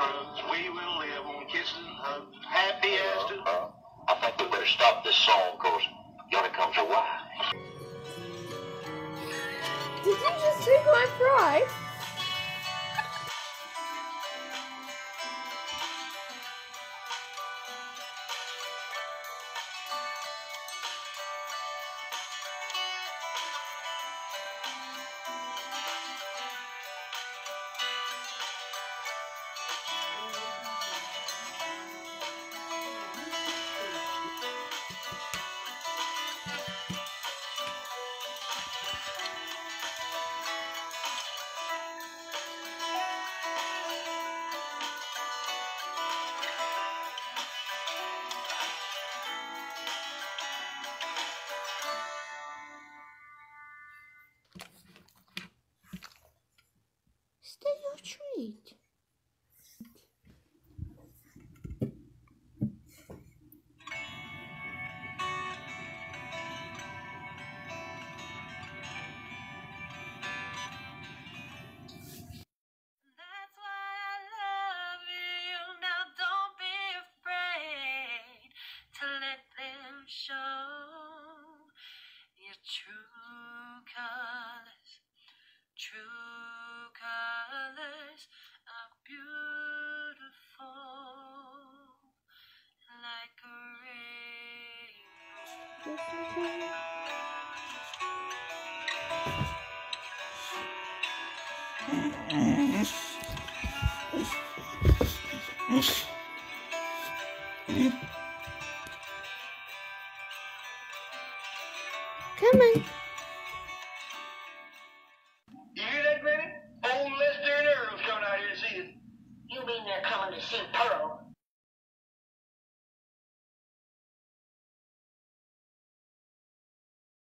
drugs. We will live on kisses and hugs, happy as to... I think we better stop this song, cause yonder comes your wife. Did you just take my fry? Stay your treat. That's why I love you. Now don't be afraid to let them show your true colors. True colors are beautiful, like a rainbow. Come on. You hear that, Granny? Old Lester and Earl's coming out here to see us. You mean they're coming to see Pearl?